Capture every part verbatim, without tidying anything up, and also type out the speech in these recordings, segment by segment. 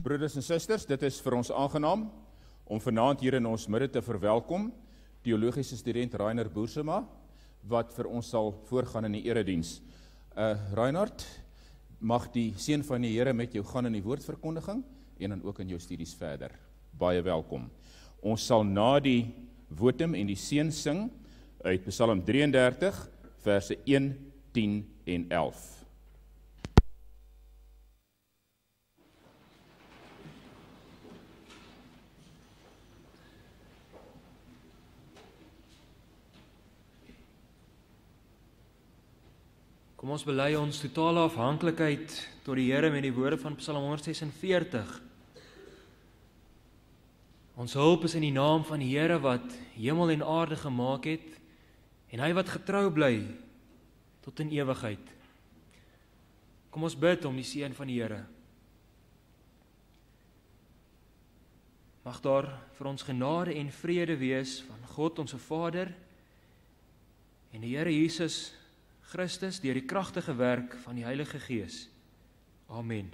Broeders en susters, dit is vir ons aangenaam om vanaand hier in ons midde te verwelkom teologiese student Reinhard Boersema, wat vir ons sal voorgaan in die erediens. Uh, Reinhard, mag die seën van die Here met jou gaan in die woordverkondiging en dan ook in jou studies verder. Baie welkom. Ons sal na die wotum en die seën sing uit Psalm drieëndertig, verse een, tien en elf. Kom ons bely ons totale afhanklikheid tot die Here met die woorde van Psalm honderdsesenveertig. Ons hulp is in die naam van die Here wat hemel en aarde gemaak het, en hy wat getrou bly tot in ewigheid. Kom ons bid om die seën van die Here. Mag daar vir ons genade en vrede wees van God ons Vader en die Here Jesus Christus deur die kragtige werk van die Heilige Gees. Amen.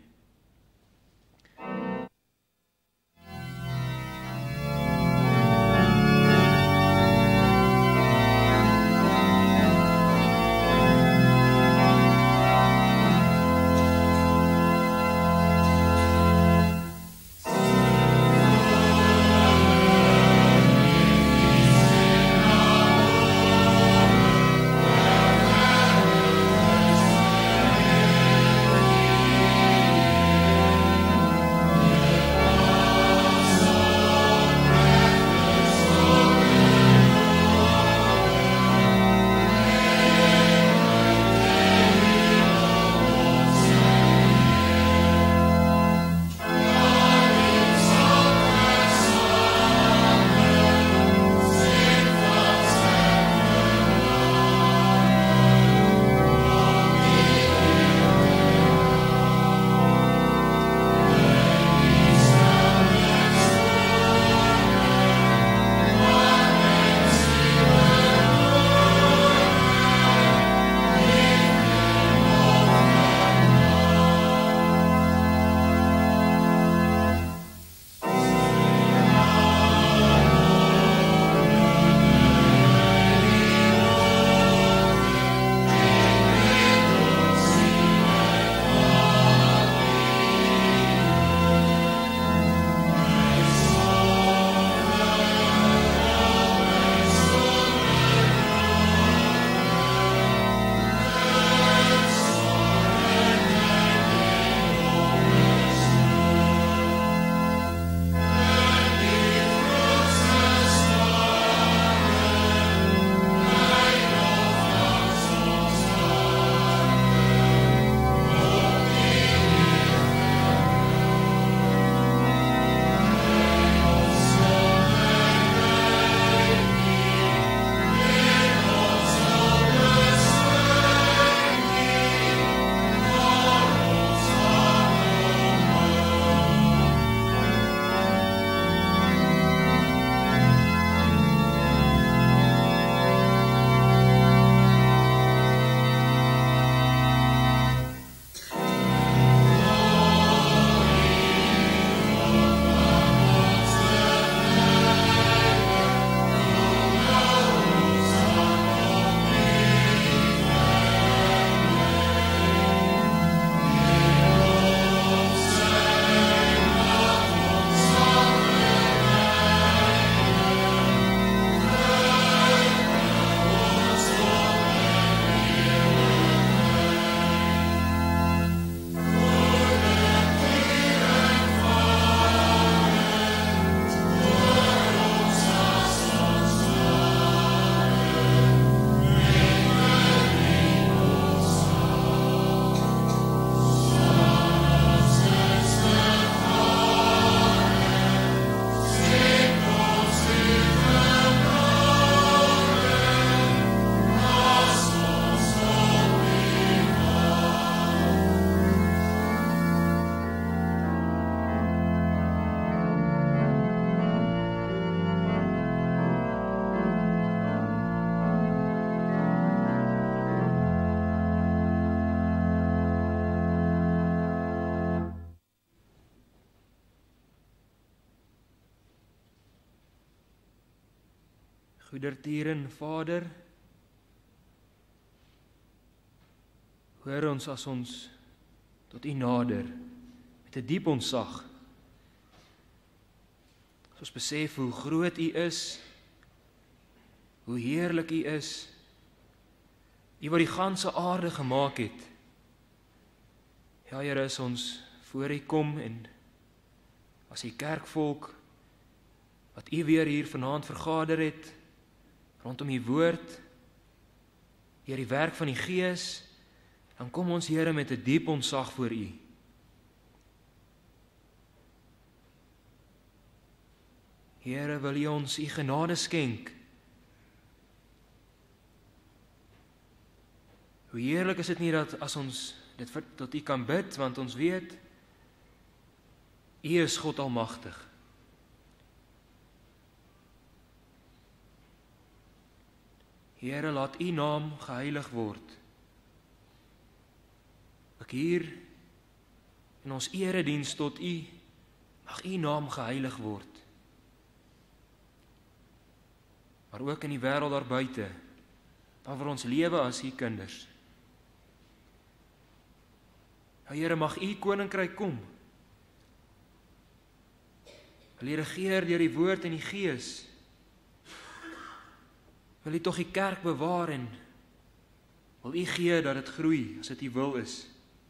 Amen. Goedertieren Vader, hoor ons as ons tot U nader, met 'n diep ontzag. As ons besef hoe groot U is, hoe heerlik U is, U wat die ganse aarde gemaak het. Ja, Here, is ons voor U kom en as U kerkvolk, wat U weer hier vanaand vergader het, rondom U woord, deur die werk van die Gees, dan kom ons, Here, met 'n diep ontzag voor U. Here, wil U ons U genade skenk. Hoe heerlik is dit nie dat as ons dit tot U kan bid, want ons weet, U is God almagtig. Here, laat U naam geheilig word. Ek hier in ons erediens tot U, mag U naam geheilig word. Maar ook in die wêreld daar buite, waar vir ons lewe as U kinders. Ja, Here, mag U koninkryk kom. Wil U regeer deur die woord en die Gees. Wil U tog die kerk bewaar en wil U gee dat dit groei, as dit U wil is.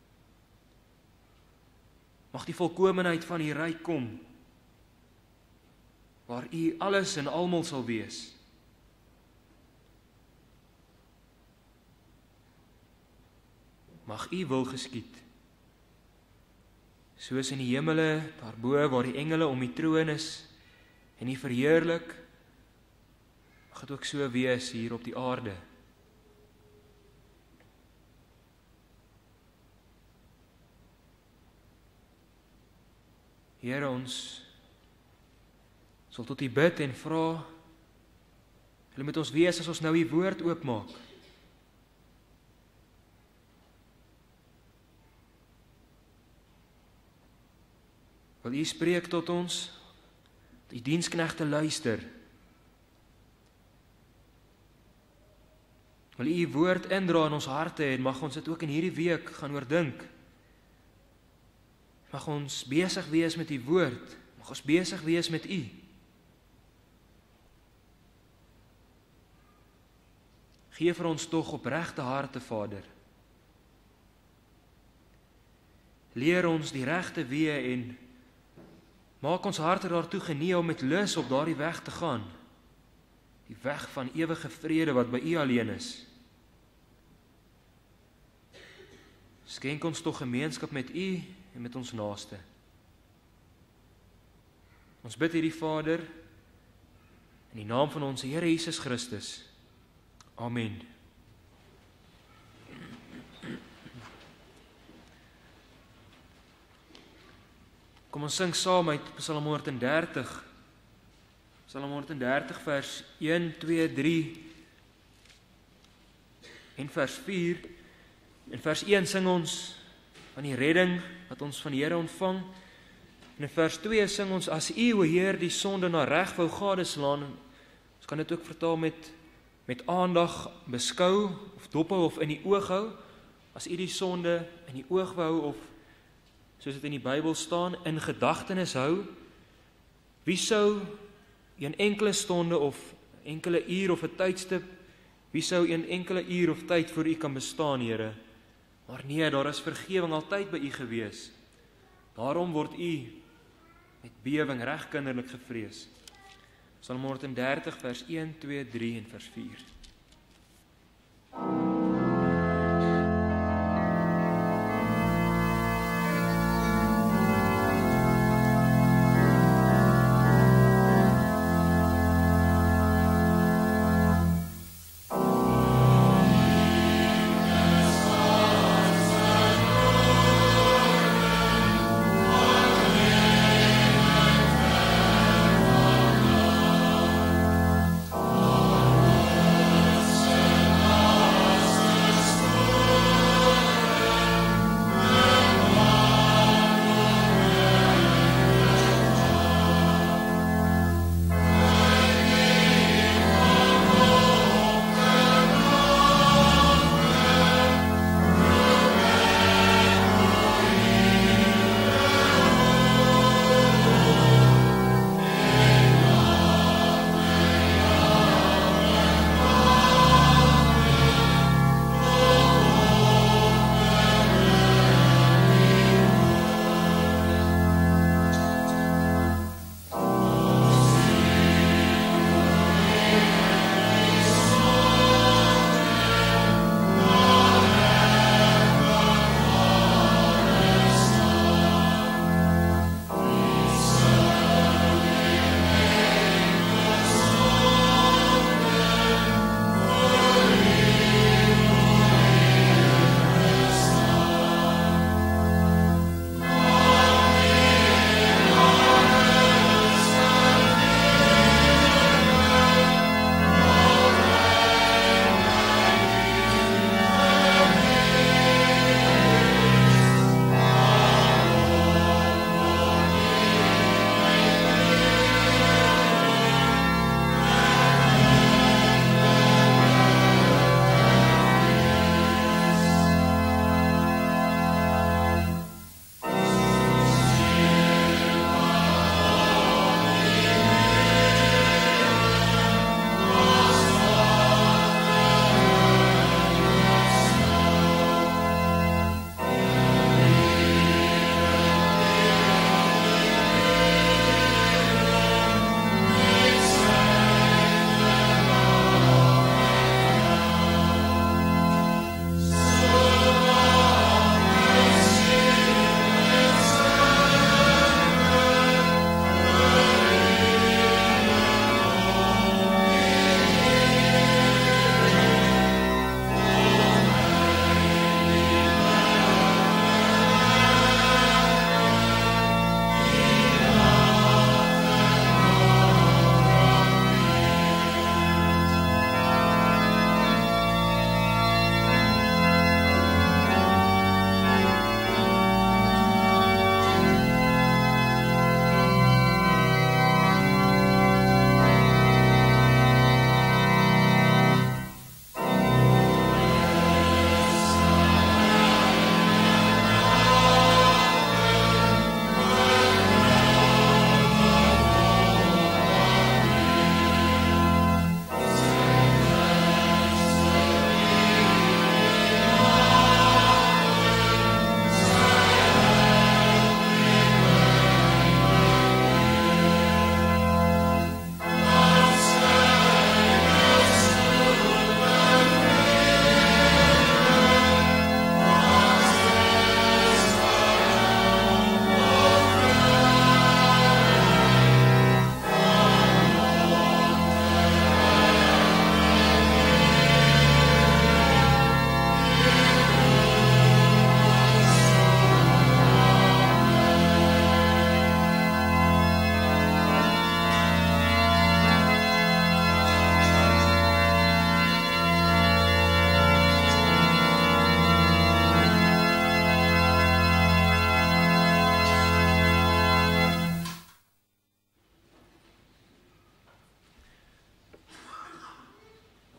Mag die volkomenheid van U ryk kom, waar U alles en almal sal wees. Mag U wil geskied, soos in die hemele, daarbo waar die engele om die troon is, en U verheerlik, mag dit ook so wees hier op die aarde. Here, ons sal tot U bid en vra, wil met ons wees as ons nou U woord oopmaak. Wil U spreek tot ons, dat U diensknegte luister. Wil U U woord indra in ons harte en mag ons dit ook in hierdie week gaan oordink. Mag ons besig wees met U woord, mag ons besig wees met U. Gee vir ons tog opregte harte, Vader. Leer ons die regte weë en maak ons harte daartoe genee om met lus op daardie weg te gaan. Die weg van ewige vrede wat by U alleen is. Skenk ons tog gemeenskap met U en met ons naaste. Ons bid hierdie Vader in die naam van ons Here Jesus Christus. Amen. Kom ons sing saam uit Psalm honderddertig. Psalm honderddertig vers een, twee, drie en vers vier. In vers een sing ons van die redding wat ons van die Here ontvang. En in vers twee sing ons, as U, o Heer, die sonde na reg wou gadeslaan. Ons kan dit ook vertaal met, met aandag beskou, of dophou of in die oog hou. As U die sonde in die oog wou, of soos dit in die Bybel staan, in gedagtenis hou, wie sou een enkele stonde of enkele uur of 'n tydstip, wie sou een enkele uur of tyd vir U kan bestaan, Here? Maar nee, daar is vergewing altyd by U gewees. Daarom word U met bewing reg kinderlik gevrees. Psalm honderddertig vers een, twee, drie en vers vier. Oh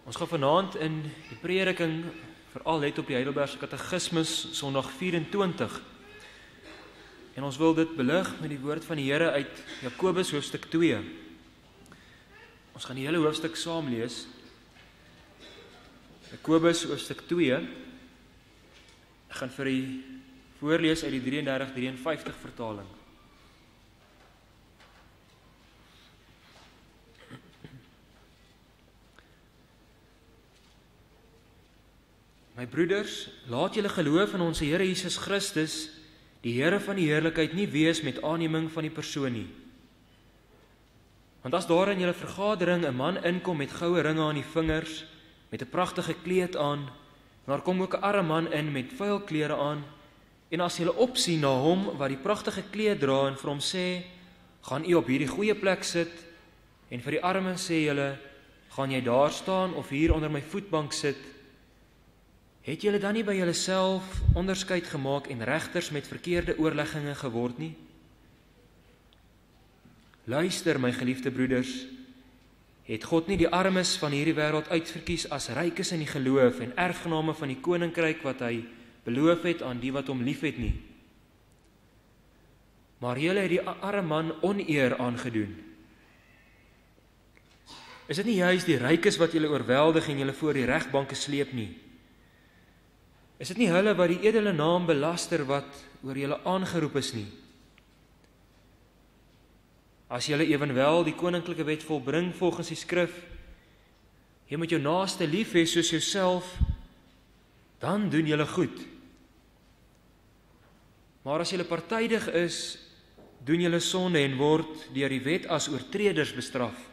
Ons gaan vanaand in die prediking veral let op die Heidelbergse Katekismus Sondag vyf-en-twintig. En ons wil dit belig met die woord van die Here uit Jakobus hoofstuk twee. Ons gaan die hele hoofstuk saam lees. Jakobus hoofstuk twee. Ek gaan vir u voorlees uit die drieëndertig drieënvyftig vertaling. My broeders, laat julle geloof in ons Here Jesus Christus, die Here van die heerlikheid, nie wees met aanneming van die persoon nie. Want as daar in julle vergadering 'n man inkom met goue ringe aan die vingers, met 'n pragtige kleed aan, en daar kom ook 'n arme man in met vuil klere aan, en as julle opsien na hom wat die pragtige kleed dra en vir hom sê, gaan u op hierdie goeie plek sit, en vir die arme sê julle, gaan jy daar staan of hier onder my voetbank sit, het julle dan nie by julleself onderskeid gemaak en regters met verkeerde oorlegginge geword nie? Luister, my geliefde broeders, het God nie die armes van hierdie wêreld uitverkies as rykes in die geloof en erfgename van die koninkryk wat hy beloof het aan die wat hom liefhet nie? Maar julle het die arme man oneer aangedoen. Is dit nie juist die rykes wat julle oorweldig en julle voor die regbanke sleep nie? Is dit nie hulle wat die edele naam belaster wat oor julle aangeroep is nie? As julle ewenwel die koninklike wet volbring volgens die skrif, jy moet jou naaste lief hê soos jouself, dan doen julle goed. Maar as julle partydig is, doen julle sonde en word deur die wet as oortreders bestraf.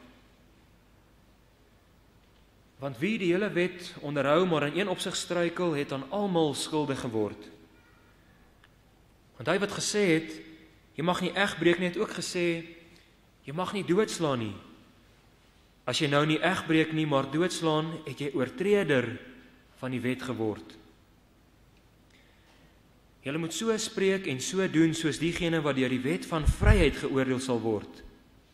Want wie die hele wet onderhou, maar in een opsig struikel, het aan almal skuldig geword. Want hy wat gesê het, jy mag nie egbreek nie, het ook gesê, jy mag nie doodslaan nie. As jy nou nie egbreek nie, maar doodslaan, het jy oortreder van die wet geword. Julle moet so spreek en so doen, soos diegene wat deur die wet van vryheid geoordeel sal word.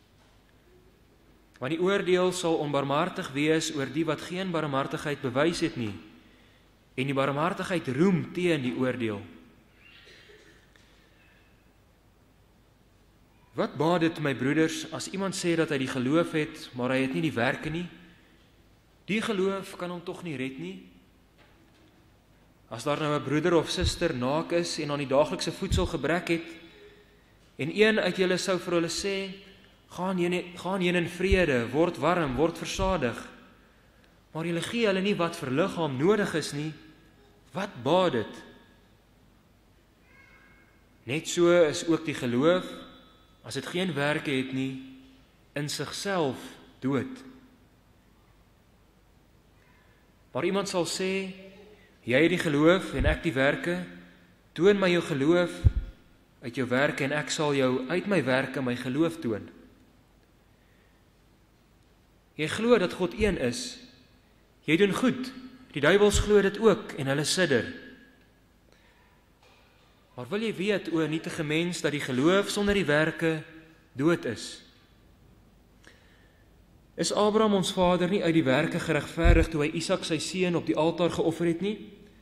Want die oordeel sal onbarmhartig wees oor die wat geen barmhartigheid bewys het nie, en die barmhartigheid roem teen die oordeel. Wat baat dit, my broeders, as iemand sê dat hy die geloof het, maar hy het nie die werke nie? Die geloof kan hom tog nie red nie. As daar nou 'n broeder of suster naak is en aan die daaglikse voedsel gebrek het, en een uit julle sou vir hulle sê, Gaan heen, gaan heen in vrede, word warm, word versadig. Maar julle gee hulle nie wat vir liggaam nodig is nie. Wat baat dit? Net so is ook die geloof, as dit geen werke het nie, in sigself dood. Maar iemand sal sê, jy het die geloof en ek die werke, toon my jou geloof uit jou werke en ek sal jou uit my werke my geloof toon. Jy glo dat God een is. Jy doen goed. Die duiwels glo dit ook en hulle sidder. Maar wil jy weet, o nietige mens, dat die geloof sonder die werke dood is? Is Abraham ons vader nie uit die werke geregverdig toe hy Isak sy seun op die altaar geoffer het nie?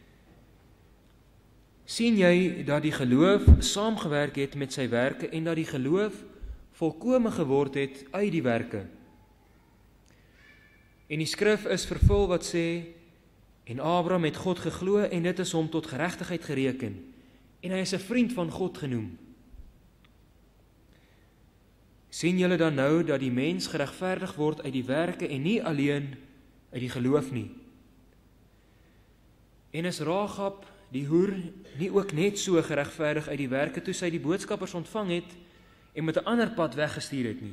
Sien jy dat die geloof saamgewerk het met sy werke en dat die geloof volkome geword het uit die werke? En die skrif is vervul wat sê, en Abraham het God geglo en dit is hom tot geregtigheid gereken, en hy is 'n vriend van God genoem. Sien julle dan nou dat die mens geregverdig word uit die werke en nie alleen uit die geloof nie? En is Rahab, die hoer, nie ook net so geregverdig uit die werke toe sy die boodskappers ontvang het en met 'n ander pad weggestuur het nie?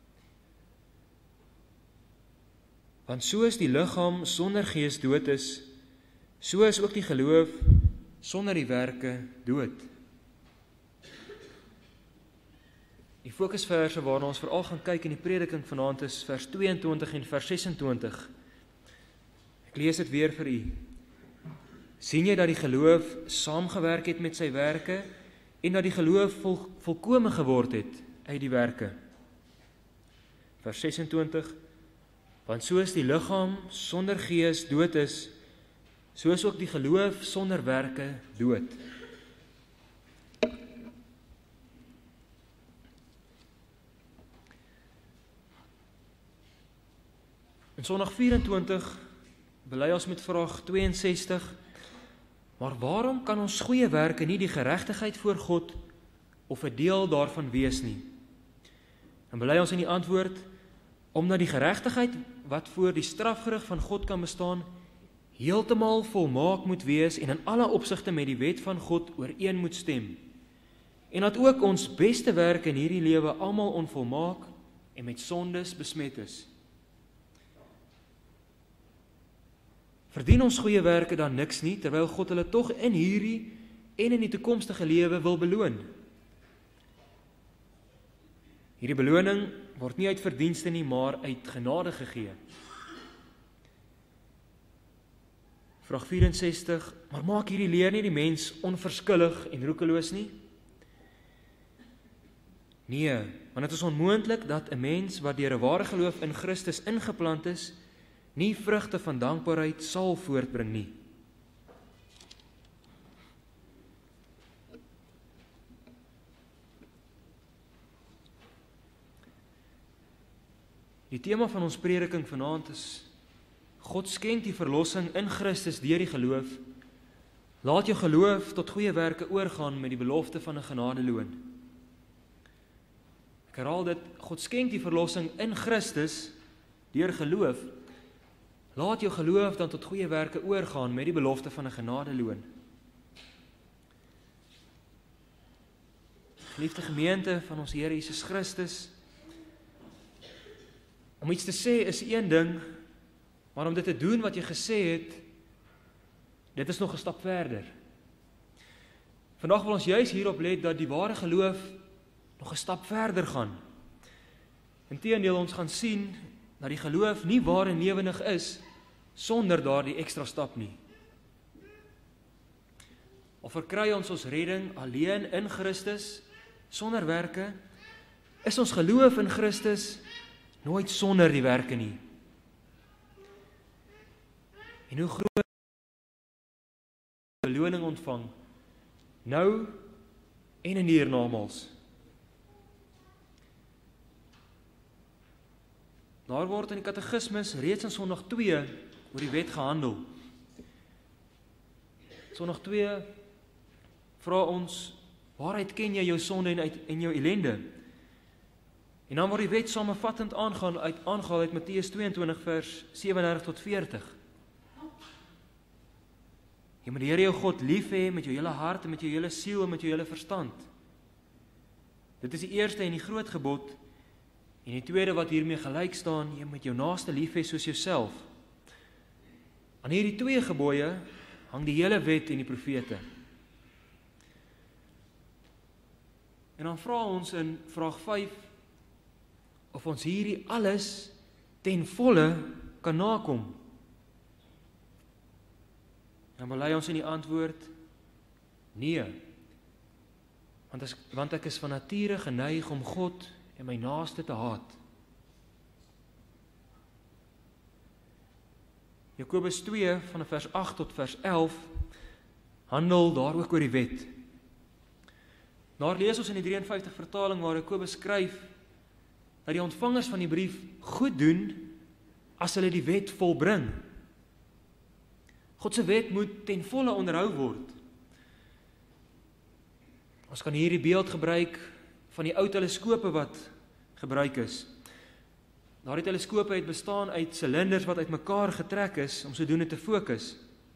Want soos die liggaam sonder gees dood is, so is ook die geloof sonder die werke dood. Die fokusverse waarna ons veral gaan kyk in die prediking vanaand is vers tweeëntwintig en vers sesentwintig. Ek lees dit weer vir u. Sien jy dat die geloof saamgewerk het met sy werke en dat die geloof vol, volkome geword het uit die werke? Vers sesentwintig. Want soos die liggaam sonder gees dood is, so is ook die geloof sonder werke dood. In Sondag vyf-en-twintig bely ons met vraag tweeënsestig, maar waarom kan ons goeie werke nie die geregtigheid voor God of 'n deel daarvan wees nie? En bely ons in die antwoord, omdat die geregtigheid wat voor die strafgerig van God kan bestaan, heeltemal volmaak moet wees en in alle opsigte met die wet van God ooreen moet stem. En dat ook ons beste werke in hierdie lewe almal onvolmaak en met sondes besmet is. Verdien ons goeie werke dan niks nie, terwyl God hulle tog in hierdie en in die toekomstige lewe wil beloon? Hierdie beloning word nie uit verdienste nie, maar uit genade gegee. Vraag vyf-en-sestig, maar maak hierdie leer nie die mens onverskillig en roekeloos nie? Nee, want dit is onmoontlik dat 'n mens wat deur 'n ware geloof in Christus ingeplant is, nie vrugte van dankbaarheid sal voortbring nie. Die tema van ons prediking vanaand is: God skenk die verlossing in Christus deur die geloof. Laat jou geloof tot goeie werke oorgaan met die belofte van 'n genadeloon. Ek herhaal dit, God skenk die verlossing in Christus deur geloof. Laat jou geloof dan tot goeie werke oorgaan met die belofte van 'n genadeloon. Geliefde gemeente van ons Here Jesus Christus, om iets te sê is een ding, maar om dit te doen wat jy gesê het, dit is nog 'n stap verder. Vandag wil ons juis hierop let dat die ware geloof nog 'n stap verder gaan. Inteendeel, ons gaan sien dat die geloof nie waar en lewendig is sonder daardie ekstra stap nie. Of verkry ons ons redding alleen in Christus sonder werke, is ons geloof in Christus nooit sonder die werke nie. En hoe groot beloning ontvang, nou en in die hiernamaals. Daar word in die katekismus reeds in Sondag twee oor die wet gehandel. Sondag twee vra ons, waaruit ken jy jou sonde en, uit, en jou ellende? En dan word die wet samevattend aangaan uit aangehaal uit Matteus twee-en-twintig vers sewe-en-dertig tot veertig. Jy moet die Here jou God lief hê met jou hele hart en met jou hele siel en met jou hele verstand. Dit is die eerste en die groot gebod. En die tweede wat hiermee gelyk staan, jy moet jou naaste lief hê soos jouself. Aan hierdie twee gebooie hang die hele wet en die profete. En dan vra ons in vraag vyf of ons hierdie alles ten volle kan nakom. Dan bely ons in die antwoord, nee, want, as, want ek is van nature geneig om God en my naaste te haat. Jakobus twee van vers agt tot vers elf handel daar ook oor die wet. Daar lees ons in die drieënvyftig vertaling waar Jakobus skryf dat die ontvangers van die brief goed doen as hulle die wet volbring. God se wet moet ten volle onderhou word. Ons kan hier die beeld gebruik van die ou teleskope wat gebruik is. Daardie teleskope het bestaan uit silinders wat uitmekaar getrek is om sodoende te fokus.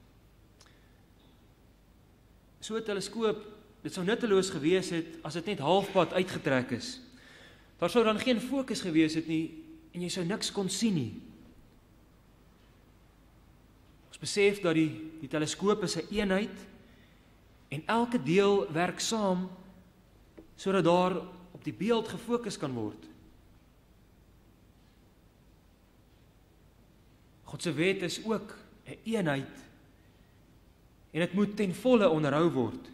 So 'n teleskoop, dit sou nutteloos gewees het as dit net halfpad uitgetrek is. Daar sou dan geen fokus gewees het nie en jy sou niks kon sien nie. Ons besef dat die, die teleskoop is 'n eenheid en elke deel werk saam sodat daar op die beeld gefokus kan word. God se wet is ook 'n eenheid en dit moet ten volle onderhou word.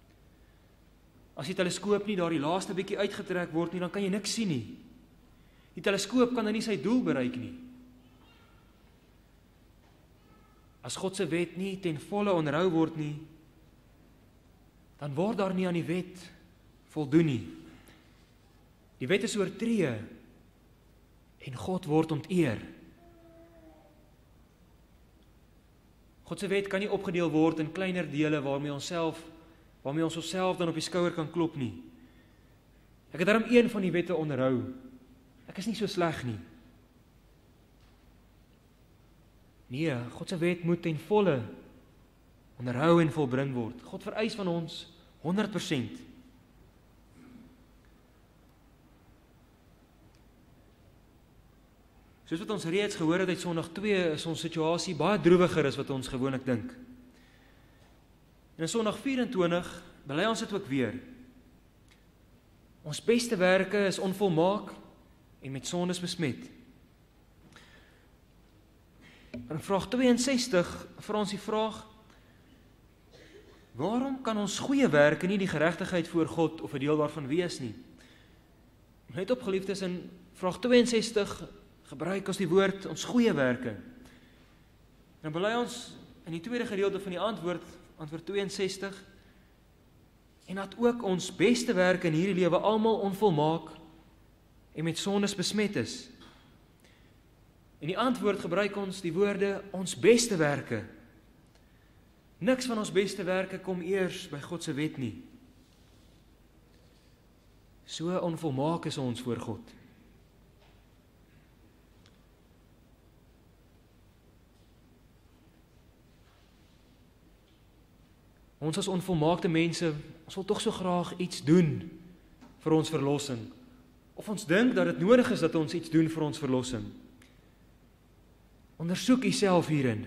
As die teleskoop nie daar die laaste bietjie uitgetrek word nie, dan kan jy niks sien nie. Die teleskoop kan dan nie sy doel bereik nie. As God se wet nie ten volle onderhou word nie, dan word daar nie aan die wet voldoen nie. Die wet is oortree en God word onteer. God se wet kan nie opgedeel word in kleiner dele waarmee ons self, waarmee ons onsself dan op die skouer kan klop nie. Ek het daarom een van die wette onderhou. Ek is nie so sleg nie. Nee, God se wet moet ten volle onderhou en volbring word. God vereis van ons honderd persent. Soos wat ons reeds gehoor het uit Sondag twee, is ons situasie baie droewiger as wat ons gewoonlik dink. En in Sondag vyf-en-twintig bely ons dit ook weer. Ons beste werke is onvolmaak en met sondes besmet. In vraag tweeënsestig vra ons die vraag: waarom kan ons goeie werke nie die geregtigheid voor God of 'n deel daarvan wees nie? Net op geliefdes, in vraag tweeënsestig gebruik ons die woord ons goeie werke. En dan bely ons in die tweede gedeelte van die antwoord, antwoord tweeënsestig, en dat ook ons beste werke in hierdie lewe almal onvolmaak en met sondes besmet is. In die antwoord gebruik ons die woorde ons beste werke. Niks van ons beste werke kom eers by God se wet nie. So onvolmaak is ons voor God. Ons as onvolmaakte mense, ons wil tog so graag iets doen vir ons verlossing. Of ons dink dat dit nodig is dat ons iets doen vir ons verlossing. Ondersoek jouself hierin.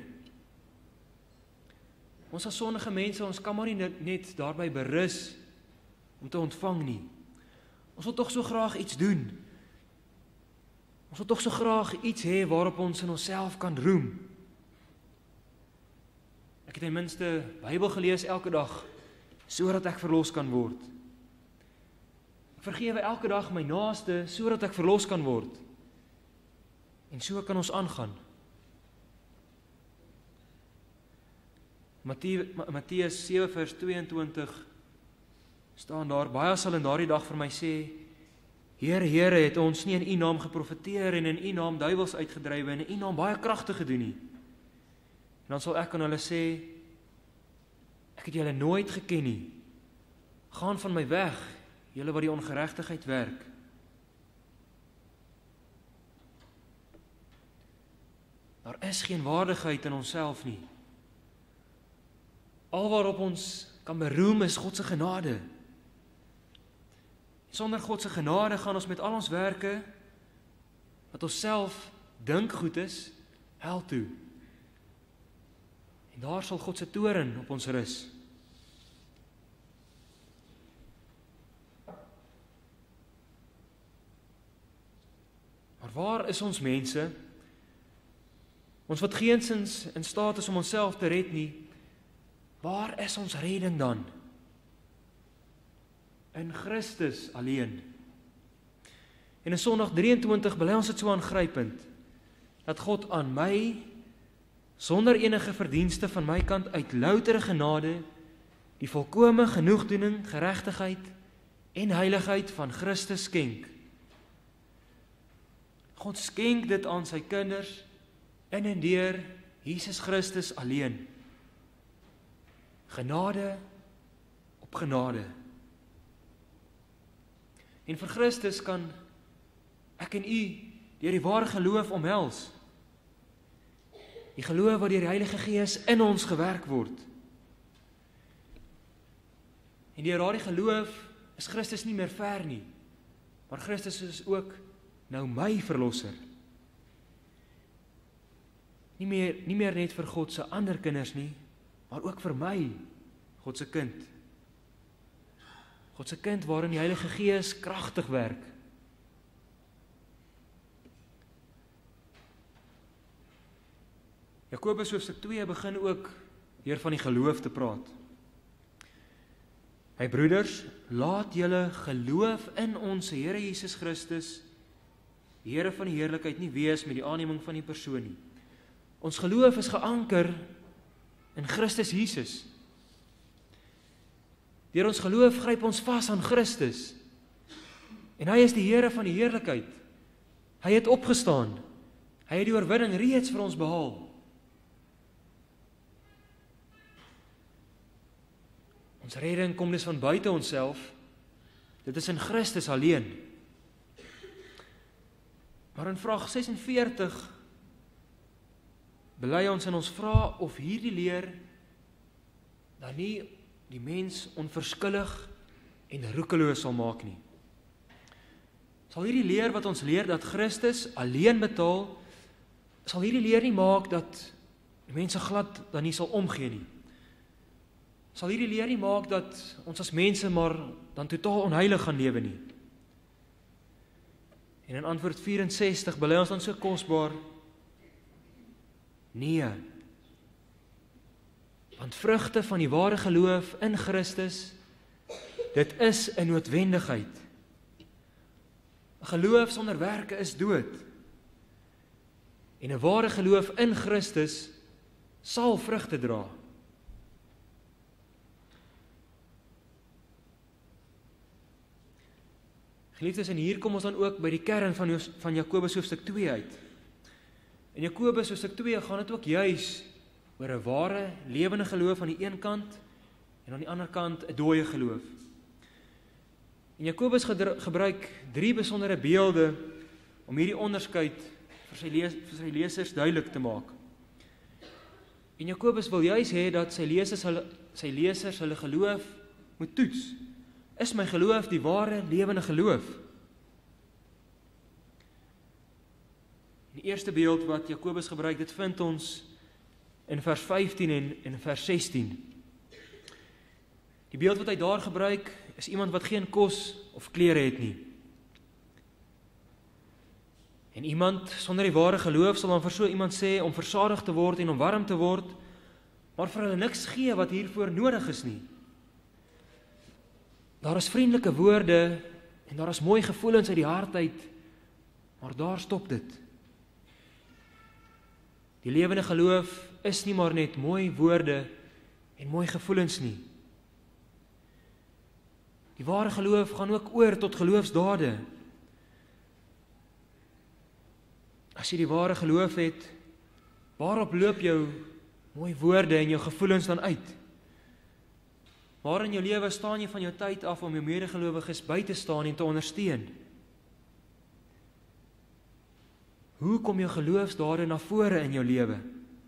Ons as sondige mense, ons kan maar nie net daarby berus om te ontvang nie. Ons wil tog so graag iets doen. Ons wil tog so graag iets hê waarop ons in onsself kan roem. Ek het ten minste Bybel gelees elke dag, sodat ek verlos kan word. Ek vergewe elke dag my naaste, sodat ek verlos kan word. En so kan ons aangaan. Matteus sewe vers tweeëntwintig staan daar: baie sal in daardie dag vir my sê: Here, Here, het ons nie in U naam geprofeteer en in U naam duiwels uitgedrywe en in U naam baie kragte gedoen nie. En dan sal ek aan hulle sê: ek het julle nooit geken nie. Gaan van my weg, julle wat die ongeregtigheid werk. Daar is geen waardigheid in onsself nie. Al waarop ons kan beroem is God se genade. Sonder God se genade gaan ons met al ons werke, wat ons self dink goed is, hel toe. En daar sal God se toorn op ons rus. Maar waar is ons mense? Ons wat geensins in staat is om onsself te red nie. Waar is ons redding dan? In Christus alleen. En in Sondag drieëntwintig bely ons dit so aangrypend, dat God aan my, sonder enige verdienste van my kant uit loutere genade, die volkome genoegdoening, geregtigheid en heiligheid van Christus skenk. God skenk dit aan sy kinders in en deur Jesus Christus alleen. Genade op genade. En vir Christus kan ek en u deur die ware geloof omhels. Die geloof wat deur die Heilige Gees in ons gewerk word. En deur daardie geloof is Christus nie meer ver nie, maar Christus is ook nou my verlosser. Nie meer, nie meer net vir God se ander kinders nie, maar ook vir my, God se kind. God se kind waarin die Heilige Gees kragtig werk. Jakobus hoofstuk twee begin ook weer van die geloof te praat. My broeders, laat julle geloof in ons Here Jesus Christus die Here van die heerlikheid nie wees met die aanneming van die persoon nie. Ons geloof is geanker in Christus Jesus. Deur ons geloof gryp ons vas aan Christus. En hy is die Here van die heerlikheid. Hy het opgestaan. Hy het die oorwinning reeds vir ons behaal. Ons redding kom dus van buite onsself. Dit is in Christus alleen. Maar in vraag sesenveertig bely ons en ons vra of hierdie leer dan nie die mens onverskillig en roekeloos sal maak nie. Sal hierdie leer wat ons leer dat Christus alleen betaal, sal hierdie leer nie maak dat die mense glad dan nie sal omgee nie. Sal hierdie leer nie maak dat ons as mense maar dan totaal onheilig gaan lewe nie. En in antwoord vyf-en-sestig bely ons dan so kosbaar, nee. Want vrugte van die ware geloof in Christus, dit is 'n noodwendigheid. 'n Geloof sonder werke is dood. En 'n ware geloof in Christus sal vrugte dra. Geliefdes, en hier kom ons dan ook by die kern van, van Jakobus hoofstuk twee uit. In Jakobus hoofstuk twee gaan dit ook juis oor 'n ware, lewende geloof aan die een kant en aan die ander kant 'n dooie geloof. En Jakobus gebruik drie besondere beelde om hierdie onderskeid vir sy, lees, vir sy lesers duidelik te maak. En Jakobus wil juis hê dat sy lesers hulle, sy lesers hulle geloof moet toets. Is my geloof die ware, lewende geloof? Die eerste beeld wat Jakobus gebruik, dit vind ons in vers vyftien en in vers sestien. Die beeld wat hy daar gebruik, is iemand wat geen kos of klere het nie. En iemand sonder die ware geloof sal dan vir so iemand sê om versadig te word en om warm te word, maar vir hulle niks gee wat hiervoor nodig is nie. Daar is vriendelike woorde en daar is mooi gevoelens uit die hart uit, maar daar stop dit. Die lewende geloof is nie maar net mooi woorde en mooi gevoelens nie. Die ware geloof gaan ook oor tot geloofsdade. As jy die ware geloof het, waarop loop jou mooi woorde en jou gevoelens dan uit? Waar in jou lewe staan jy van jou tyd af om jou medegelowiges by te staan en te ondersteun? Hoe kom jou geloofsdade na vore in jou lewe?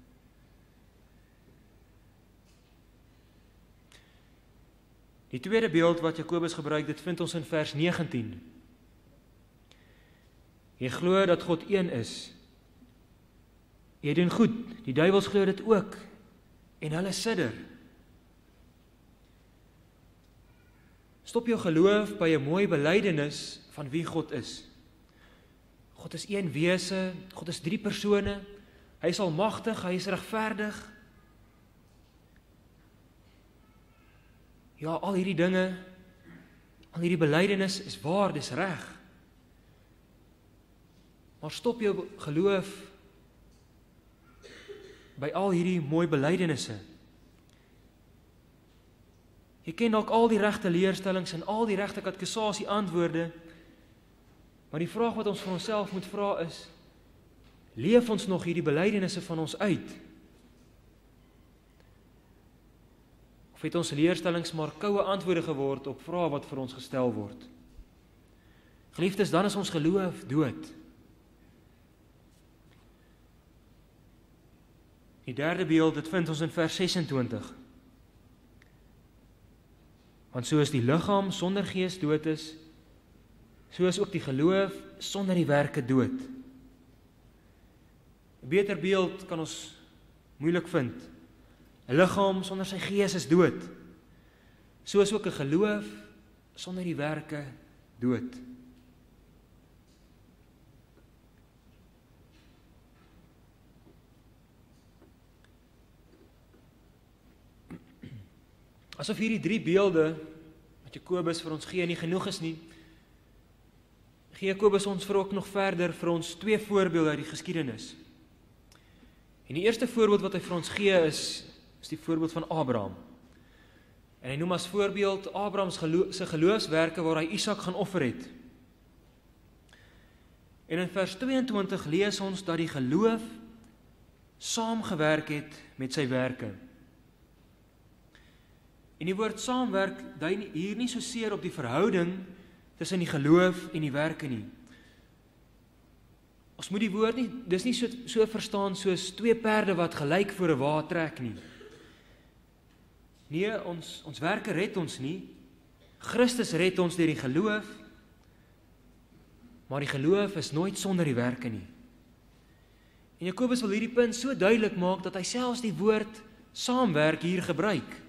Die tweede beeld wat Jakobus gebruik, dit vind ons in vers negentien. Jy glo dat God een is. Jy doen goed, die duiwels glo dit ook, en hulle sidder. Stop jou geloof by 'n mooi belydenis van wie God is. God is een wese, God is drie persone, hy is almagtig, hy is regverdig. Ja, al hierdie dinge, al hierdie belydenis is waar, dis reg. Maar stop jou geloof by al hierdie mooi belydenisse. Jy ken dalk al die regte leerstellings en al die regte katekisasie antwoorde, maar die vraag wat ons vir onsself moet vra is, leef ons nog hierdie belydenisse van ons uit? Of het ons leerstellings maar koue antwoorde geword op vrae wat vir ons gestel word? Geliefdes, dan is ons geloof dood. Die derde beeld, dit vind ons in vers sesentwintig. Want soos die liggaam sonder gees dood is, so is ook die geloof sonder die werke dood. 'n Beter beeld kan ons moeilik vind. 'n Liggaam sonder sy gees is dood. So is ook 'n geloof sonder die werke dood. Asof hierdie drie beelde wat Jakobus vir ons gee nie genoeg is nie, gee Jakobus ons vir ook nog verder vir ons twee voorbeelde uit die geskiedenis. En die eerste voorbeeld wat hy vir ons gee is, is die voorbeeld van Abraham. En hy noem as voorbeeld Abraham se gelo se geloofswerke waar hy Isak gaan offer het. En in vers tweeëntwintig lees ons dat die geloof saamgewerk het met sy werke. En die woord saamwerk dui hier nie so seer op die verhouding tussen die geloof en die werke nie. Ons moet die woord nie, dis nie so, so verstaan soos twee perde wat gelyk voor 'n wa trek nie. Nee, ons, ons werke red ons nie. Christus red ons deur die geloof, maar die geloof is nooit sonder die werke nie. En Jakobus wil hierdie punt so duidelik maak dat hy selfs die woord saamwerk hier gebruik.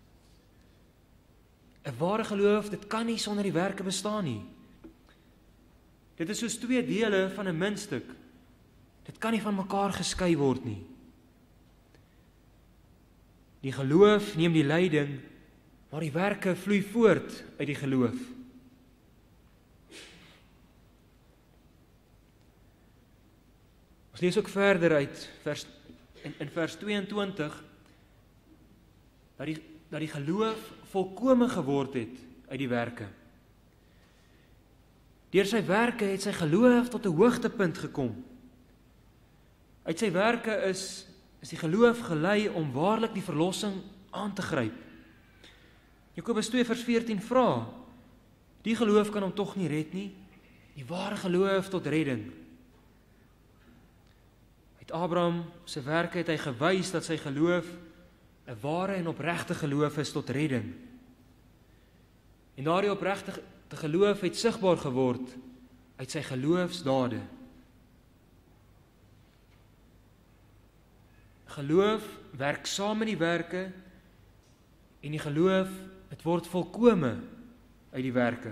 'n Ware geloof, dit kan nie sonder die werke bestaan nie. Dit is soos twee dele van 'n muntstuk. Dit kan nie van mekaar geskei word nie. Die geloof neem die leiding, maar die werke vloei voort uit die geloof. Ons lees ook verder uit vers, in, in vers tweeëntwintig dat die, dat die geloof volkome geword het uit die werke. Deur sy werke het sy geloof tot 'n hoogtepunt gekom. Uit sy werke is, is die geloof gelei om waarlik die verlossing aan te gryp. Jakobus twee vers veertien vra, die geloof kan hom tog nie red nie, die ware geloof tot redding. Uit Abraham se werke het hy gewys dat sy geloof 'n ware en opregte geloof is tot redding. En daardie opregte geloof het sigbaar geword uit sy geloofsdade. Geloof werk saam met die werke en die geloof, het word volkome uit die werke.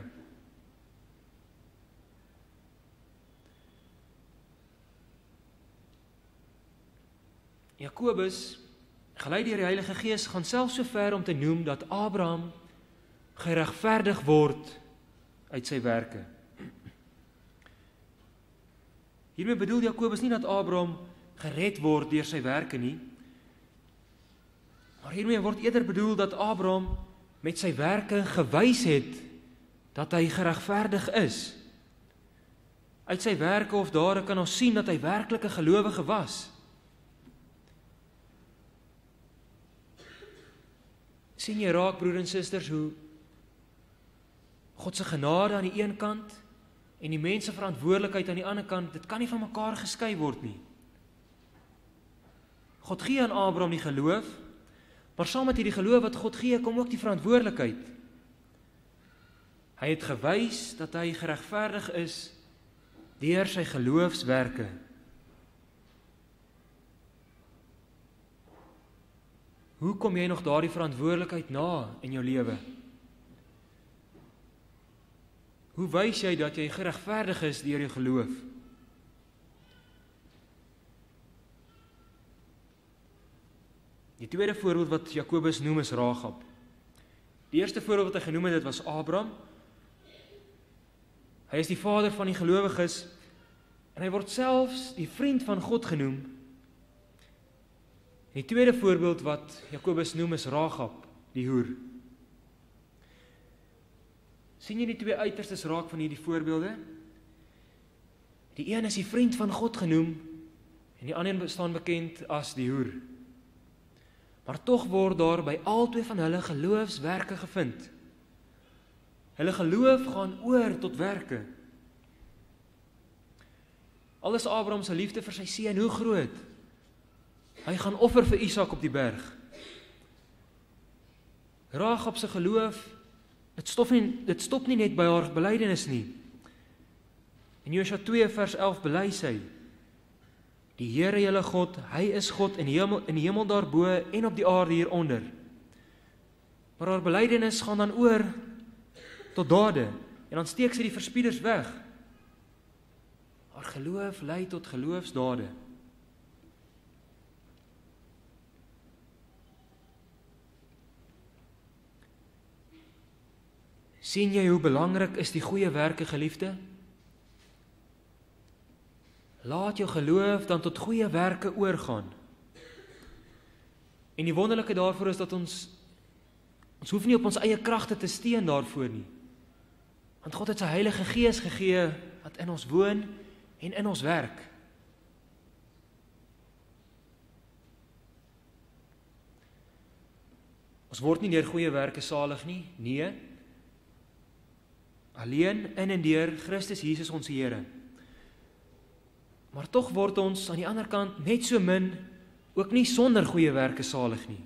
Jakobus, gelei deur die Heilige Gees, gaan selfs so ver om te noem dat Abraham geregverdig word uit sy werke. Hiermee bedoel Jakobus nie dat Abraham gered word deur sy werke nie, maar hiermee word eerder bedoel dat Abraham met sy werke gewys het dat hy geregverdig is. Uit sy werke of dade kan ons sien dat hy werklik 'n gelowige was. Sien jy raak, broer en susters, hoe God se genade aan die een kant en die mens se verantwoordelikheid aan die ander kant, dit kan nie van mekaar geskei word nie. God gee aan Abraham die geloof, maar saam met hierdie geloof wat God gee, kom ook die verantwoordelikheid. Hy het gewys dat hy geregverdig is deur sy geloofswerke. Hoe kom jy nog daardie verantwoordelikheid na in jou lewe? Hoe wys jy dat jy geregverdig is deur jou geloof? Die tweede voorbeeld wat Jakobus noem is Rahab. Die eerste voorbeeld wat hy genoem het, dit was Abraham. Hy is die vader van die gelowiges en hy word selfs die vriend van God genoem. En die tweede voorbeeld wat Jakobus noem is Rahab, die hoer. Sien jy die twee uiterstes raak van hierdie voorbeelde? Die een is die vriend van God genoem en die ander staan bekend as die hoer. Maar tog word daar by albei van hulle geloofswerke gevind. Hulle geloof gaan oor tot werke. Al is Abraham se liefde vir sy seun hoe groot? Hy gaan offer vir Isak op die berg. Rahab se geloof, dit stop nie, dit stop nie net by haar belydenis nie. In Josua twee vers elf bely sy: Die Here julle God, hy is God in die hemel, in die hemel daarbo en op die aarde hieronder. Maar haar belydenis gaan dan oor tot dade en dan steek sy die verspieders weg. Haar geloof lei tot geloofsdade. Sien jy hoe belangrik is die goeie werke, geliefde? laat jou geloof dan tot goeie werke oorgaan. En die wonderlike daarvoor is dat ons, ons hoef nie op ons eie kragte te steun daarvoor nie. Want God het sy Heilige Gees gegee, wat in ons woon en in ons werk. Ons word nie deur goeie werke salig nie, nee. Alleen in en deur Christus Jesus ons Here. Maar tog word ons aan die ander kant net so min, ook nie sonder goeie werke salig nie.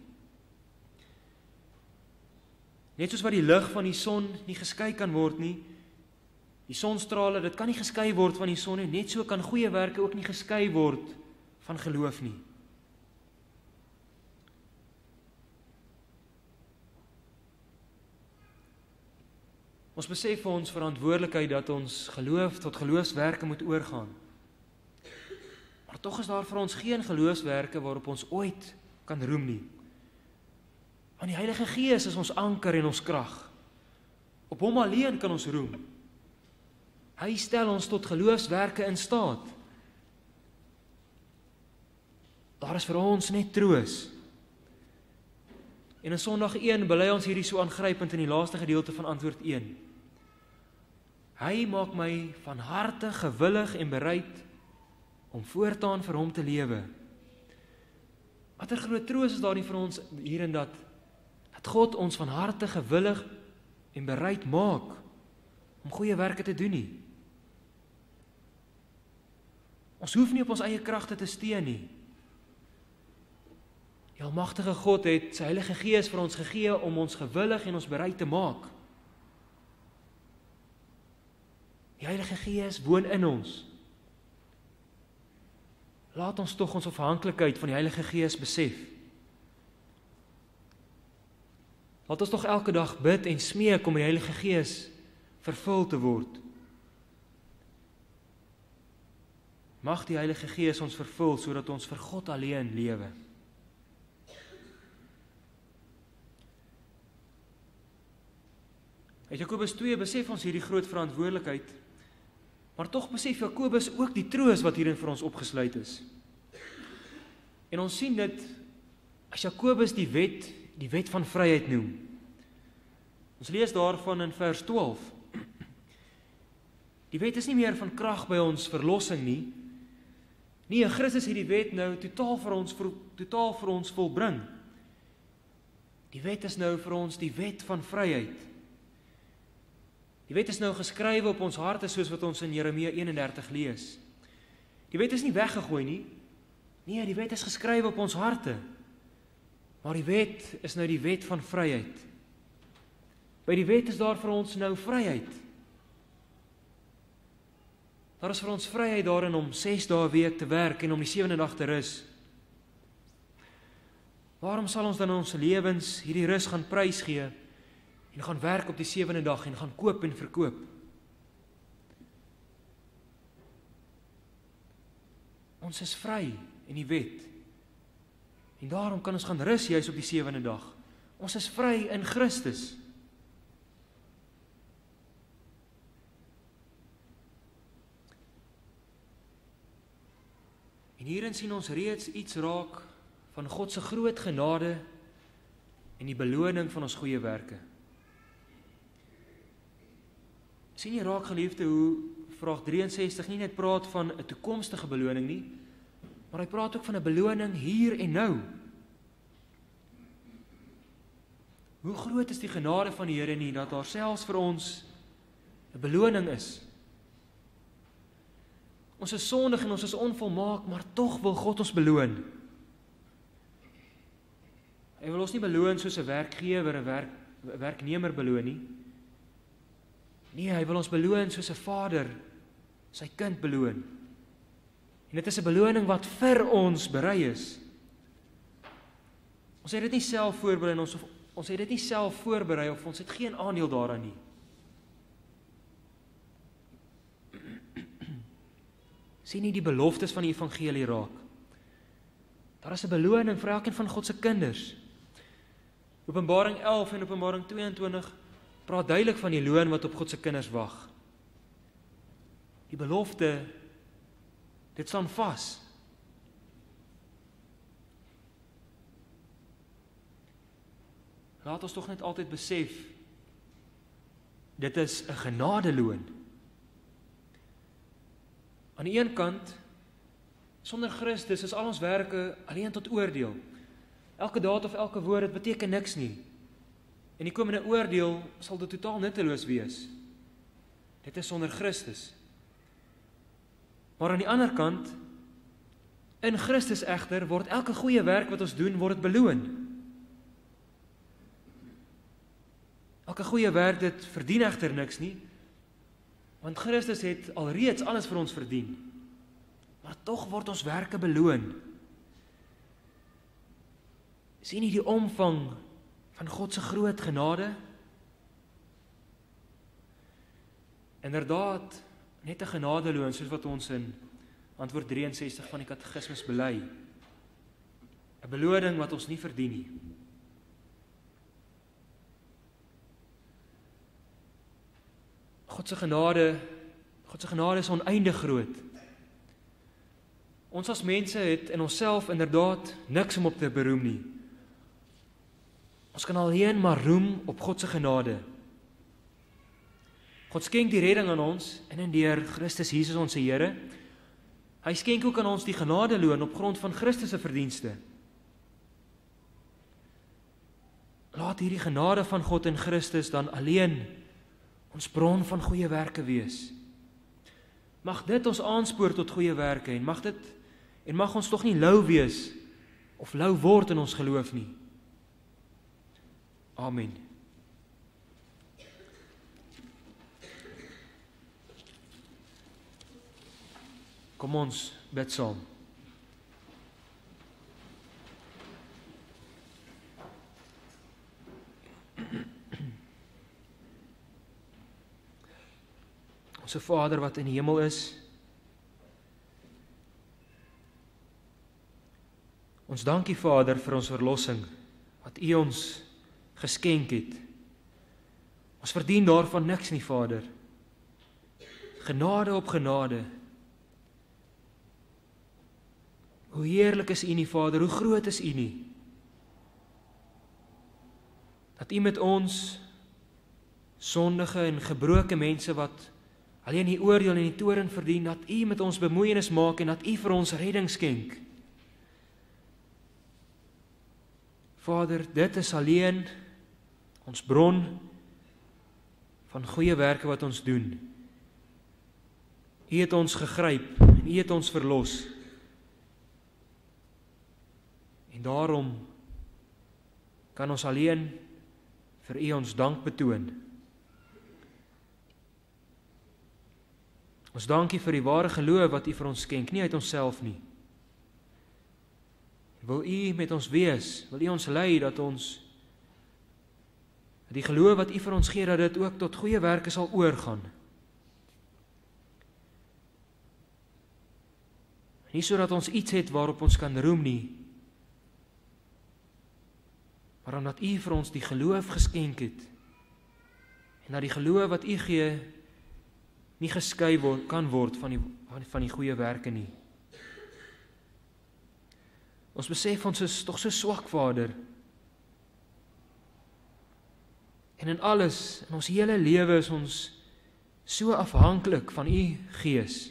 Net soos wat die lig van die son nie geskei kan word nie, die sonstrale, dit kan nie geskei word van die son nie, net so kan goeie werke ook nie geskei word van geloof nie. Ons besef vir ons verantwoordelikheid dat ons geloof tot geloofswerke moet oorgaan. Maar tog is daar vir ons geen geloofswerke waarop ons ooit kan roem nie. Want die Heilige Gees is ons anker en ons krag. Op hom alleen kan ons roem. Hy stel ons tot geloofswerke in staat. Daar is vir ons net troos. En in Sondag een bely ons hierdie so aangrypend in die laaste gedeelte van antwoord een. Hy maak my van harte gewillig en bereid om voortaan vir hom te lewe. Wat 'n groot troos is daar nie vir ons hierin dat, dat God ons van harte gewillig en bereid maak om goeie werke te doen nie. Ons hoef nie op ons eie kragte te steun nie. Die almagtige God het sy Heilige Gees vir ons gegee om ons gewillig en ons bereid te maak. Die Heilige Gees woon in ons. Laat ons tog ons afhanklikheid van die Heilige Gees besef. Laat ons tog elke dag bid en smeek om die Heilige Gees vervul te word. Mag die Heilige Gees ons vervul sodat ons vir God alleen lewe. Uit Jakobus twee besef ons hierdie groot verantwoordelikheid, maar tog besef Jakobus ook die troos wat hierin vir ons opgesluit is. En ons sien dit as Jakobus die wet, die wet van vryheid noem. Ons lees daarvan in vers twaalf. Die wet is nie meer van krag by ons verlossing nie. Nee, Christus het die wet nou totaal vir ons totaal vir ons volbring. Die wet is nou vir ons die wet van vryheid. Die wet is nou geskrywe op ons harte soos wat ons in Jeremia eenendertig lees. Die wet is nie weggegooi nie. Nee, die wet is geskrywe op ons harte. Maar die wet is nou die wet van vryheid. By die wet is daar vir ons nou vryheid. Daar is vir ons vryheid daarin om ses dae 'n week te werk en om die sewende dag te rus. Waarom sal ons dan in ons lewens hierdie rus gaan prys gee en gaan werk op die sewende dag en gaan koop en verkoop? Ons is vry in die wet. En daarom kan ons gaan rus juis op die sewende dag. Ons is vry in Christus. En hierin sien ons reeds iets raak van God se groot genade en die beloning van ons goeie werke. Sien jy raak, geliefde, hoe vraag drieënsestig nie net praat van 'n toekomstige beloning nie, maar hy praat ook van 'n beloning hier en nou. Hoe groot is die genade van die Here nie, dat daar selfs vir ons 'n beloning is. Ons is sondig en ons is onvolmaak, maar tog wil God ons beloon. Hy wil ons nie beloon soos 'n werkgewer 'n werk, werknemer beloon nie. Nee, hy wil ons beloon soos 'n vader sy kind beloon. En dit is 'n beloning wat vir ons berei is. Ons het dit nie self voorberei en ons ons het dit nie self voorberei of ons het geen aandeel daaraan nie. Sien nie die beloftes van die evangelie raak. Daar is 'n beloning vir elkeen van God se kinders. Openbaring elf en Openbaring tweeëntwintig praat duidelik van die loon wat op God se kinders wag. Die belofte Dit staan vas. Laat ons tog net altyd besef, dit is 'n genadeloon. Aan die een kant, sonder Christus is al ons werke alleen tot oordeel. Elke daad of elke woord, dit beteken niks nie. En die komende oordeel sal dit totaal nutteloos wees. Dit is sonder Christus. Maar aan die ander kant, in Christus egter, word elke goeie werk wat ons doen, word dit beloon. Elke goeie werk, dit verdien egter niks nie, want Christus het alreeds alles vir ons verdien. Maar tog word ons werke beloon. Sien jy die omvang van God se groot genade? Inderdaad, net 'n genadeloon, soos wat ons in antwoord drieënsestig van die katekismes bely. 'n Beloning wat ons nie verdien nie. God se genade, God se genade is oneindig groot. Ons as mense het in onsself inderdaad niks om op te beroem nie. Ons kan alleen maar roem op God se genade. God skenk die redding aan ons in en deur Christus Jesus ons Here. Hy skenk ook aan ons die genadeloon op grond van Christus se verdienste. Laat hierdie genade van God in Christus dan alleen ons bron van goeie werke wees. Mag dit ons aanspoor tot goeie werke en mag dit en mag ons tog nie lou wees of lou word in ons geloof nie. Amen. Kom ons bid saam. Onse Vader wat in die hemel is, ons dankie Vader vir ons verlossing, wat U ons geskenk het. Ons verdien daarvan niks nie, Vader. Genade op genade. Hoe heerlik is U nie, Vader, hoe groot is U nie. Dat U met ons, sondige en gebroke mense wat alleen die oordeel en die toorn verdien, dat U met ons bemoeienis maak en dat U vir ons redding skenk. Vader, dit is alleen ons bron van goeie werke wat ons doen. U het ons gegryp en U het ons verlos. En daarom kan ons alleen vir U ons dank betoon. Ons dankie vir die ware geloof wat U vir ons skenk, nie uit onsself nie. Wil U met ons wees, wil U ons lei dat ons die geloof wat U vir ons gee, dat dit ook tot goeie werke sal oorgaan. Nie sodat ons iets het waarop ons kan roem nie, maar omdat U vir ons die geloof geskenk het, en dat die geloof wat U gee, nie geskei word, kan word van die, van die goeie werke nie. Ons besef ons is tog so swak, Vader. En in alles, in ons hele lewe is ons so afhanklik van U Gees.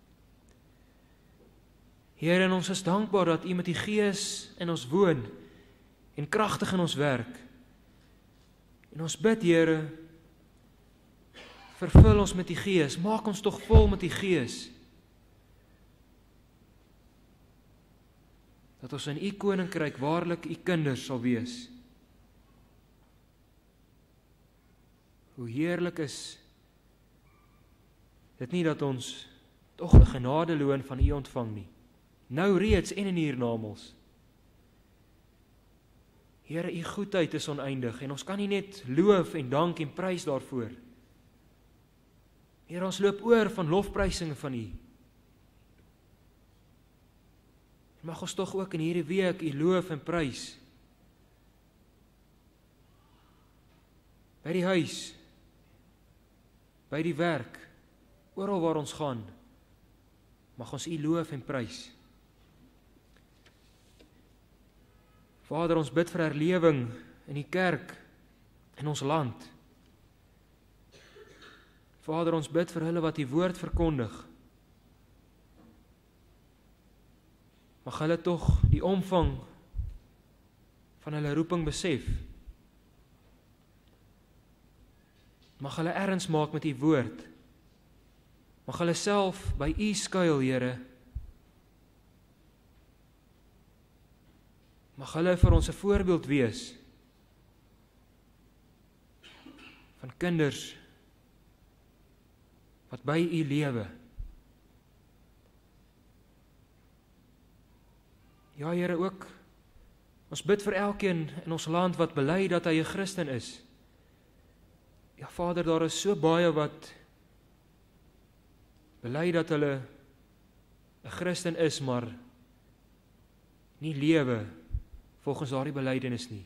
Here, en ons is dankbaar dat U met die Gees in ons woon en kragtig in ons werk. En ons bid, Here, vervul ons met die Gees, maak ons tog vol met die Gees. Dat ons in U koninkryk waarlik U kinders sal wees. Hoe heerlik is dit nie dat ons tog 'n genadeloon van U ontvang nie. Nou reeds en in hiernamaals. Here, U goedheid is oneindig en ons kan nie net loof en dank en prys daarvoor. Here, ons loop oor van lofprysinge van U. Mag ons tog ook in hierdie week U loof en prys. By die huis, by die werk, oral waar ons gaan. mag ons U loof en prys. Vader, ons bid vir herlewing in die kerk, in ons land. Vader, ons bid vir hulle wat U woord verkondig. Mag hulle tog die omvang van hulle roeping besef. Mag hulle erns maak met U woord. Mag hulle self by U skuil, Here. Mag hulle vir ons 'n voorbeeld wees van kinders wat by U lewe. Ja, Here, ook ons bid vir elkeen in ons land wat bely dat hy 'n Christen is. Ja, Vader, daar is so baie wat bely dat hulle 'n Christen is, maar nie lewe volgens daardie belydenis nie.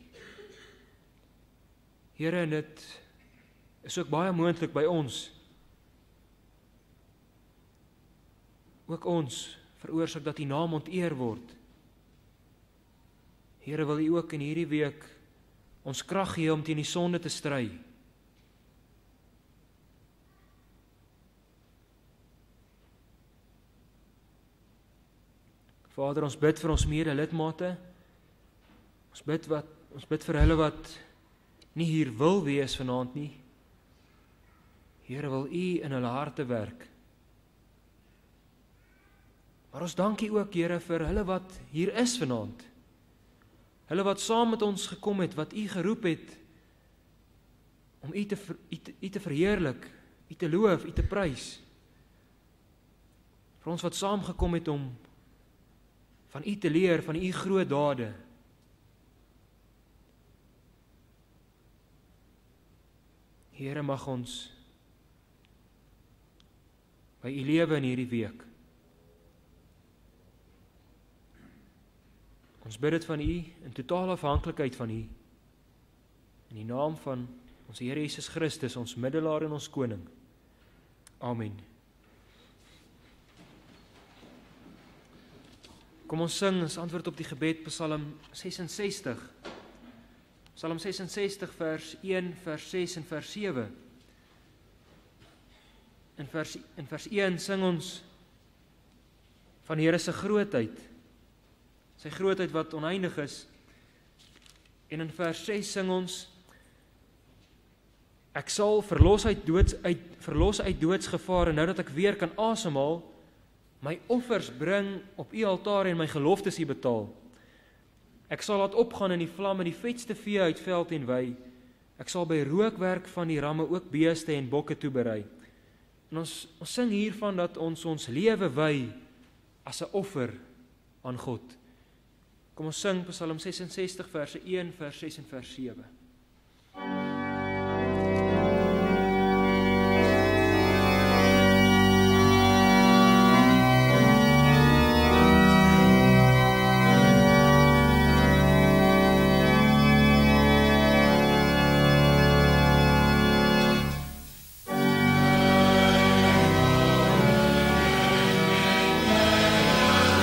Here, en dit is ook baie moontlik by ons. Ook ons veroorsaak dat U naam onteer word. Here, wil U ook in hierdie week ons krag gee om teen die sonde te stry. Vader, ons bid vir ons mede-lidmate. Ons bid wat ons bid vir hulle wat nie hier wil wees vanaand nie. Here, wil U in hulle harte werk. Maar ons dank U ook, Here, vir hulle wat hier is vanaand. Hulle wat saam met ons gekom het, wat U geroep het om U te, U te, U te verheerlik, U te loof, U te prys. Vir ons wat saam gekom het om van U te leer, van U groot dade. Here, mag ons by U lewe in hierdie week. Ons bid dit van U in totale afhanklikheid van U. In die naam van ons Here Jesus Christus, ons middelaar en ons koning. Amen. Kom ons sing as antwoord op die gebed Psalm ses en sestig. Psalm ses en sestig vers een, vers ses en vers sewe. In vers, in vers een sing ons van die Here se grootheid, sy grootheid wat oneindig is. En in vers ses sing ons, ek sal verlos uit doods uit verlos uit doodsgevaar, en nou dat ek weer kan asemhaal, my offers bring op U altaar en my geloftes U betaal. Ek sal laat opgaan in die vlam en die vetste vee uit veld en wei. Ek sal by rookwerk van die ramme ook beeste en bokke toeberei. En ons, ons sing hiervan dat ons ons lewe wy as 'n offer aan God. Kom ons sing Psalm ses en sestig verse een, vers ses en vers sewe.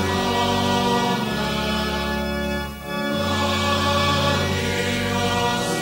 Amen.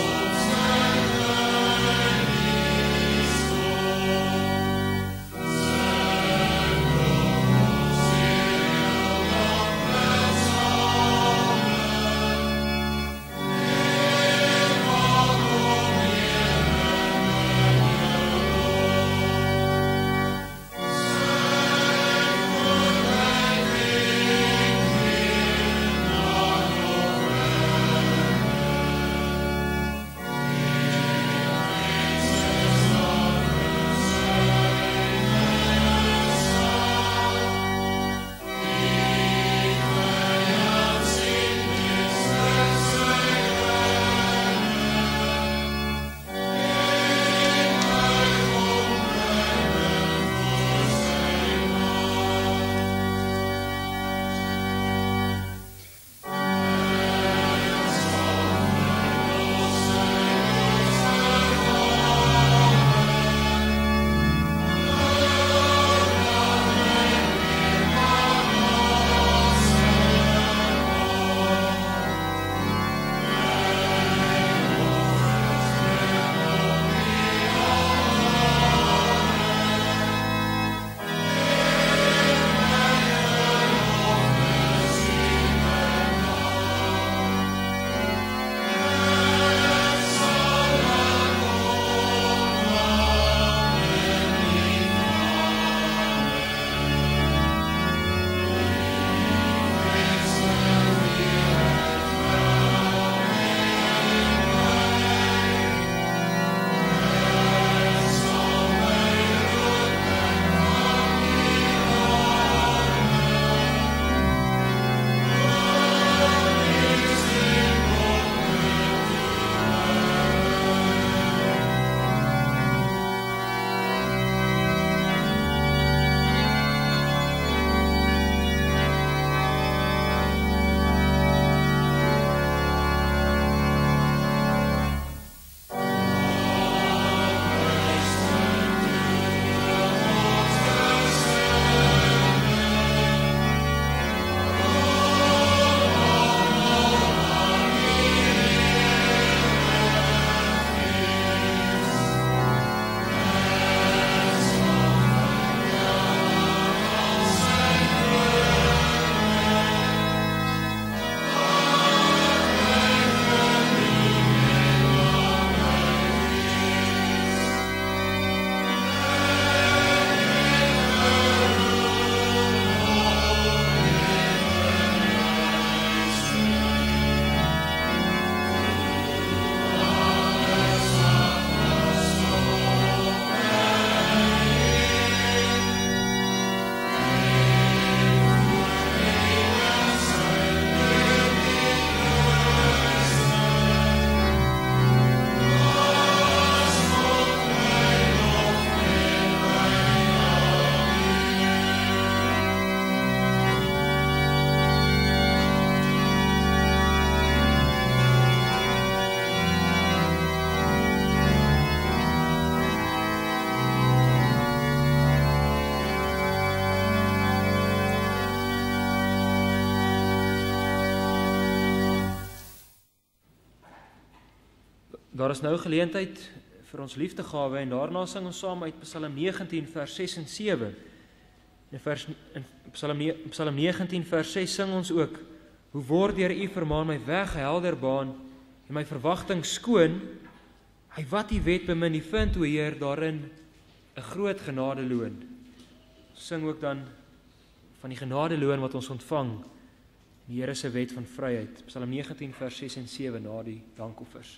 Daar is nou geleentheid vir ons liefdegawe en daarna sing ons saam uit Psalm negentien vers ses en sewe. In vers in Psalm Psalm negentien vers ses sing ons ook: Hoe word deur U vermaan my weg 'n helder baan en my verwagting skoon? Hy wat U wet bemin, U vind o Heer daarin 'n groot genadeloon. Sing ook dan van die genadeloon wat ons ontvang, die Here se wet van vryheid. Psalm negentien vers ses en sewe na die dankoffers.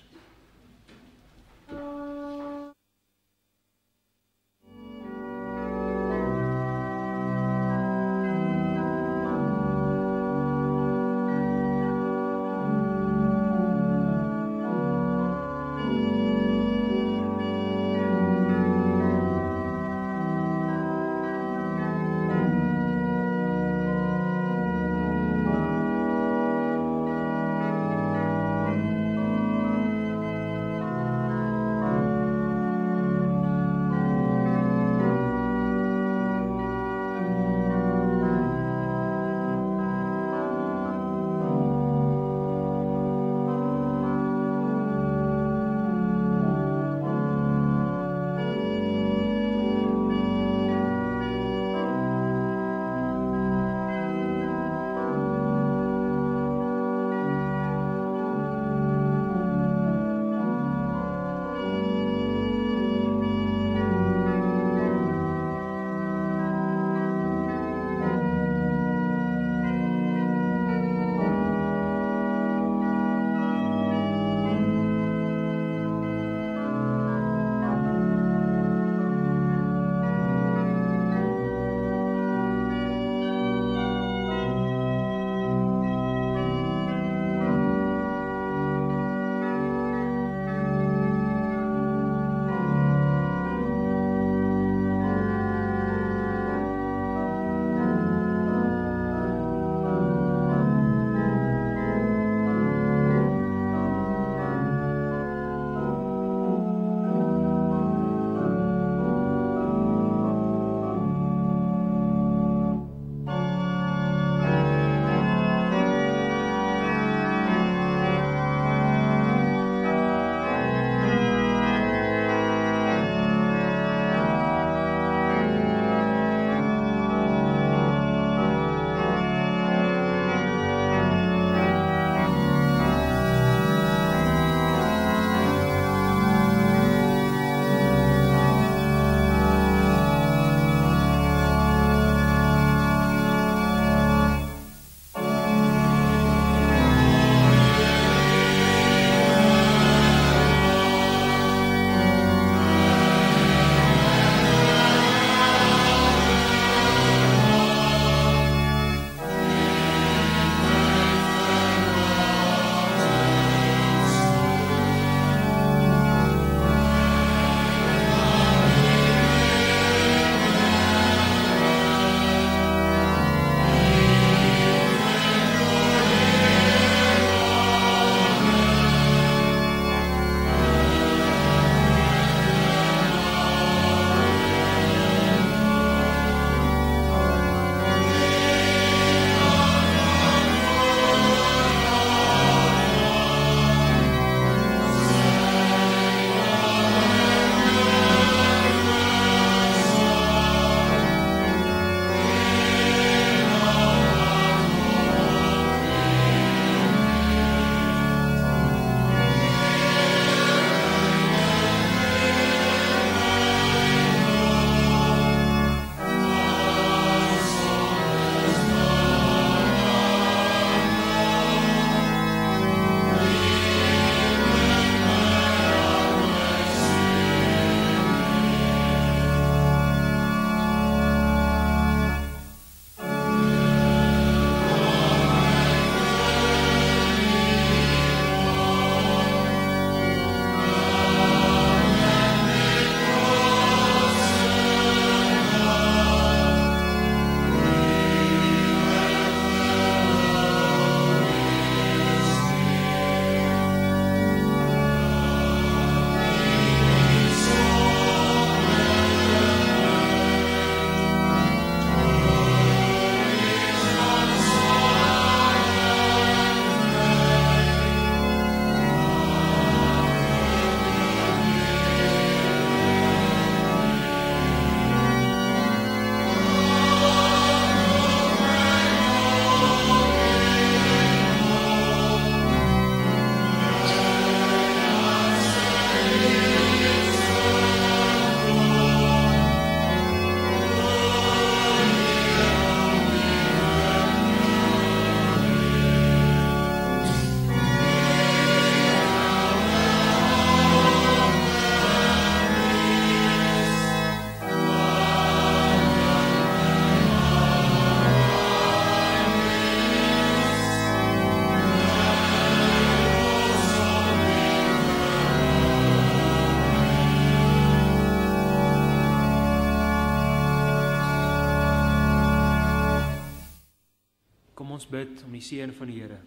bid om die seën van die Here.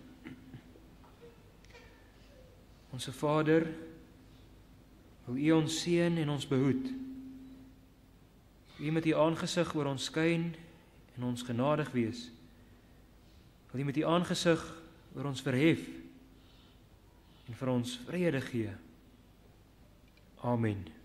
Onse Vader, wil U ons seën en ons behoed. U met U aangesig oor ons skyn en ons genadig wees. Wil U met U aangesig oor ons verhef en vir ons vrede gee. Amen.